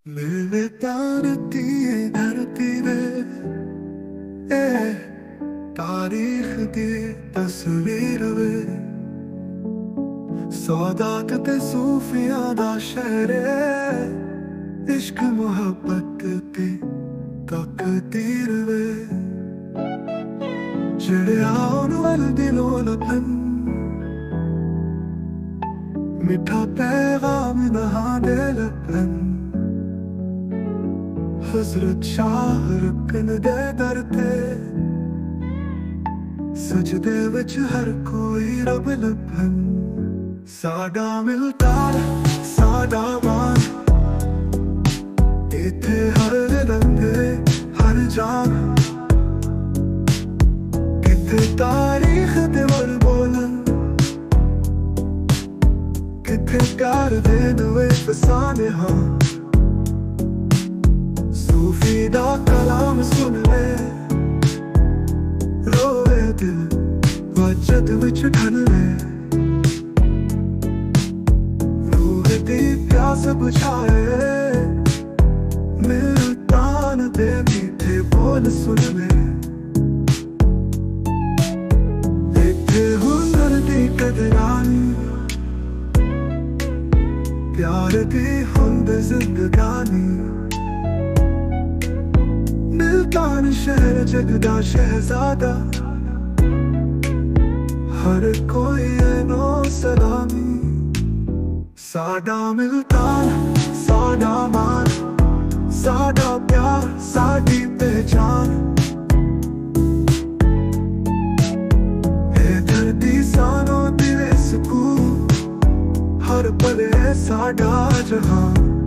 मेरे तारती धरती वे ए तारीख दी तस्वीर वे सौदात ते सूफियां दा शहर इश्क मुहब्बत दी तकदीर वे जेड़े आउन वाल दिलों लभन मिठा पैगाम नहा दे लभन हजरत शाह रुकन दे दर ते सजदे विच हर कोई रब लभन साडा मिलता साडा मान इत्थे हर रंगे हर जान किथे तारीख दे वर बोलन किथे प्यार दे नवे फसाने हाँ सूफी दा कलाम सुन ले रोए दिल वजद विच ठन ले रूह दी प्यास बुझाए मुल्तान दे मीठे बोल सुन ले इत्थे हुनर दी कदरानी प्यार दी हुंद जिंदगानी मुल्तान शहर जगदा शहजादा हर कोई है नो सलामी साडा मुल्तान साडा मान साडा प्यार साडी पहचान है धरती सानों दिले सुकून हर पल है साडा जहां